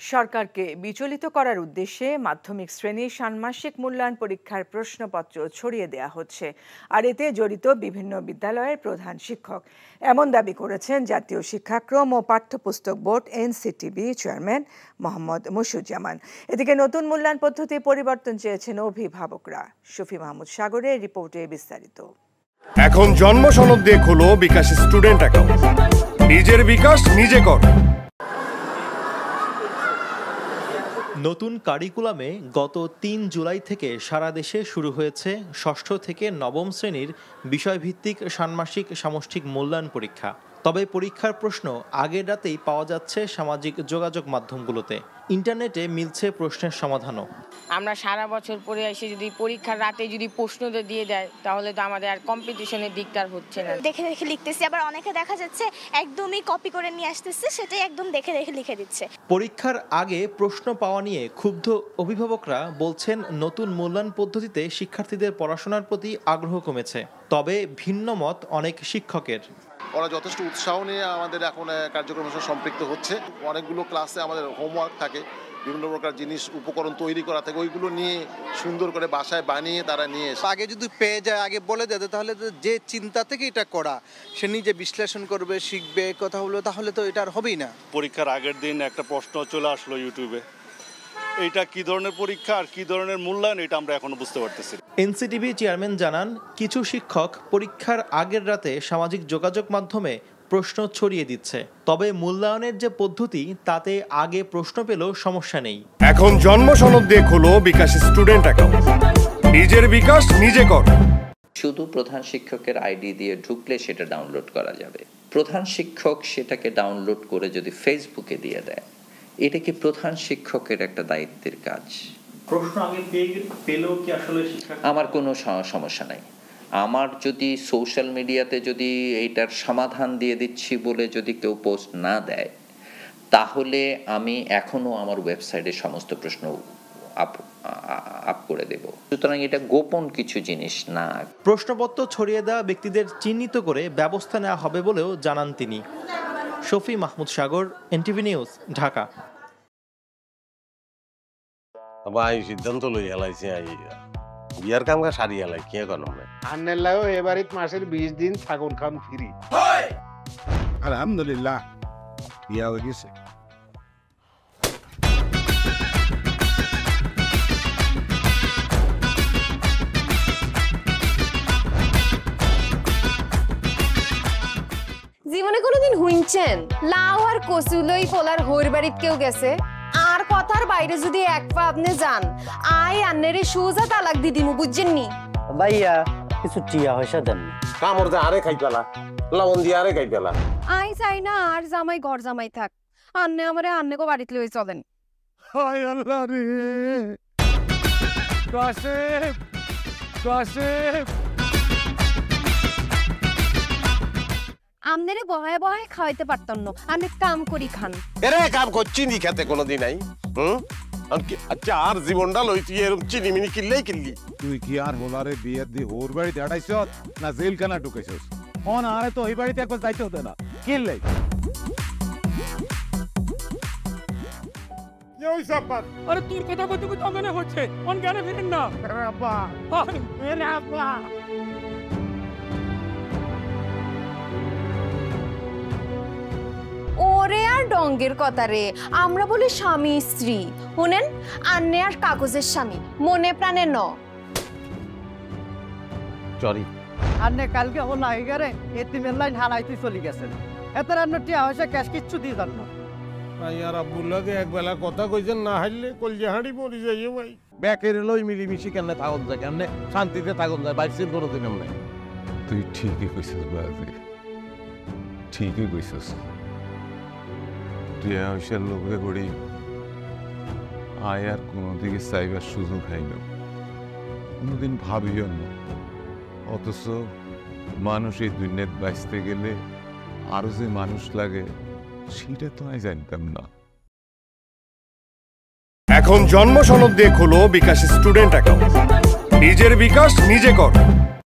সরকারকে বিচলিত করার উদ্দেশ্যে মাধ্যমিক শ্রেণীর ষান্মাসিক মূল্যায়ন পরীক্ষার প্রশ্নপত্র ছড়িয়ে দেওয়া হচ্ছে, আর এতে জড়িত বিভিন্ন বিদ্যালয়ের প্রধান শিক্ষক। এমন দাবি করেছেন জাতীয় শিক্ষাক্রম ও পাঠ্যপুস্তক board NCTB chairman Mohammad Mashiuzzaman. এদিকে নতুন মূল্যায়ন পদ্ধতি পরিবর্তন চেয়েছেন অভিভাবকরা। শফি মাহমুদ সাগরের রিপোর্টে বিস্তারিত। এখন জন্ম সনদ দিয়ে খোলো বিকাশ স্টুডেন্ট অ্যাকাউন্ট। নিজের বিকাশ নিজে কর। নতুন কারিকুলামে গত ৩ জুলাই থেকে সারা দেশে শুরু হয়েছে ষষ্ঠ থেকে নবম শ্রেণীর বিষয়ভিত্তিক ষান্মাসিক সামষ্টিক মূল্যায়ন পরীক্ষা। তবে পরীক্ষার প্রশ্ন আগের রাতেই পাওয়া যাচ্ছে সামাজিক যোগাযোগ মাধ্যমগুলোতে। ইন্টারনেটে মিলছে প্রশ্নের সমাধানও। আমরা সারা বছর পরে এসে যদি পরীক্ষার রাতে যদি প্রশ্নটা দিয়ে দেয়, তাহলে তো আমাদের আর কম্পিটিশনের দিকটা হচ্ছে না। দেখে দেখে লিখতেছি, আবার অনেকে দেখা যাচ্ছে একদমই কপি করে নিয়ে আসতেছে, সেটাই একদম দেখে দেখে লিখে দিচ্ছে। পরীক্ষার আগে প্রশ্ন পাওয়া নিয়ে ক্ষুব্ধ অভিভাবকরা বলছেন, নতুন মূল্যায়ন পদ্ধতিতে শিক্ষার্থীদের পড়াশোনার প্রতি আগ্রহ কমেছে। তবে ভিন্ন মত অনেক শিক্ষকের। ওরা যথেষ্ট উৎসাহ নিয়ে আমাদের এখন কার্যক্রমের সাথে সম্পৃক্ত হচ্ছে। অনেকগুলো ক্লাসে আমাদের হোমওয়ার্ক থাকে, বিভিন্ন প্রকার জিনিস উপকরণ তৈরি করা থাকে, ওইগুলো নিয়ে সুন্দর করে বাসায় বানিয়ে তারা নিয়ে আগে যদি পেয়ে যায়, আগে বলে দেয়, তাহলে যে চিন্তা থেকে এটা করা, সে নিজে বিশ্লেষণ করবে, শিখবে, কথা বলবে, তাহলে তো এটা আর হবেই না। পরীক্ষার আগের দিন একটা প্রশ্ন চলে আসলো ইউটিউবে, এইটা কি ধরনের পরীক্ষা আর কি ধরনের মূল্যায়ন, এটা আমরা এখনো বুঝতে পারতেছি। এনসিটিবি চেয়ারম্যান জানান, কিছু শিক্ষক পরীক্ষার আগের রাতে সামাজিক যোগাযোগ মাধ্যমে প্রশ্ন ছড়িয়ে দিচ্ছে। তবে মূল্যায়নের যে পদ্ধতি, তাতে আগে প্রশ্ন পেলেও সমস্যা নেই। এখন জন্ম সনদ দিয়ে খোলো বিকাশ স্টুডেন্ট অ্যাকাউন্ট। নিজের বিকাশ নিজে কর। শুধু প্রধান শিক্ষকের আইডি দিয়ে ঢুকলে সেটা ডাউনলোড করা যাবে। প্রধান শিক্ষক সেটাকে ডাউনলোড করে যদি ফেসবুকে দিয়ে দেয়, এটা কি প্রধান শিক্ষকের একটা দায়িত্বের কাজ? প্রশ্ন আগে পেলেও কি আসলে আমার কোনো সমস্যা নাই। আমার যদি সোশ্যাল মিডিয়াতে যদি এইটার সমাধান দিয়ে দিচ্ছি বলে যদি কেউ পোস্ট না দেয়, তাহলে আমি এখনো আমার ওয়েবসাইটে সমস্ত প্রশ্ন আপ করে দেব। সুতরাং এটা গোপন কিছু জিনিস না। প্রশ্নপত্র ছড়িয়ে দেওয়া ব্যক্তিদের চিহ্নিত করে ব্যবস্থা নেওয়া হবে বলেও জানান তিনি। Shafi Mahmud Sagar, NTV news, Dhaka. ভাই সিদ্ধান্ত লই হেলাইছি, বিয়ার কাম কা সারি হেলাই কি এখন আমরা আন্নের লাও এবারিত মাসের 20 দিন ছাগল খান ফ্রি। আলহামদুলিল্লাহ বিয়া হয়ে গেছে। জীবনে কোনোদিন হুইনছেন লাউ আর কচু লই পোলার হইর বাড়িত কেউ গেছে? আর কথার বাইরে যদি এক পা আপনি যান, আই আন্নেরে সুজা তালাক দি দিমু, বুঝছেন নি? ভাইয়া কিছু টিয়া পয়সা দেন। কামড় দে আরে খাই পেলা, লবণ দিয়ে আরে খাই পেলা। আই চাই না আর জামাই ঘর জামাই থাক, আন্নে আমারে আন্নেকো বাড়িতে লই চলেন। হায় আল্লাহ রে, কাশেম কাশেম আমনেরে বহায় বহায় খাওয়াইতে পারতাম না, আমি কাম করি খান। এরে কাম করছি নি খেতে কোনোদিন নাই। আচ্ছা আর জীবনটা লই তুই এরকম চিনি মিনি কিল্লেই কিল্লি। তুই কি আর হোলারে বিয়ে দি ওর বাড়িতে আড়াইছ না জেল খানা ঢুকেছিস? ফোন আরে তো ওই বাড়িতে একবার যাইতে হতে না, কিনলে আরে তোর কথা কইতে কইতে অজ্ঞান হচ্ছে, অজ্ঞানে ফিরেন না। আব্বা মেরে আব্বা। ওরে আর ডঙ্গের কথা রে, আমরা বলি স্বামী স্ত্রী। শুনেন, আন্নে আর কাগজের স্বামী, মনে প্রাণে ন। সরি আন্নে কালকে ও নাইগারে এতিমের লাইন হারাইতে চলে গেছেন। এত রান্না টিয়া পয়সা ক্যাশ কিচ্ছু দিয়ে দেন না। ভাই আর আব্বুল্লাহকে একবেলা কথা কইছেন, না হাইলে কলজা হাঁড়ি পড়ি যাইও ভাই। ব্যাকের লই মিলিমিশি কেমনে থাকুন যায়, কেমনে শান্তিতে থাকুন যায়, বাইসির করে দিন কেমনে। তুই ঠিকই কইছিস বাজে, ঠিকই কইছিস। টিয়া পয়সার লোভে পড়ি আয় আর কোনো দিকে চাইবার সুযোগ হইল, কোনোদিন ভাবিও না। অথচ মানুষ এই দুনিয়াত বাঁচতে গেলে আরো যে মানুষ লাগে সেটা তো আমি জানতাম না। এখন জন্ম সনদ দিয়ে খোলো বিকাশ স্টুডেন্ট অ্যাকাউন্ট। নিজের বিকাশ নিজে কর।